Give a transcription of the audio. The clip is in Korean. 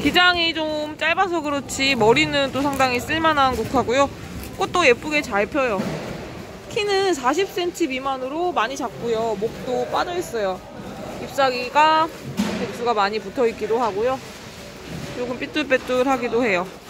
기장이 좀 짧아서 그렇지 머리는 또 상당히 쓸만한 국화고요. 꽃도 예쁘게 잘 펴요. 키는 40cm 미만으로 많이 작고요. 목도 빠져있어요. 잎사귀가 백수가 많이 붙어있기도 하고요. 조금 삐뚤빼뚤하기도 해요.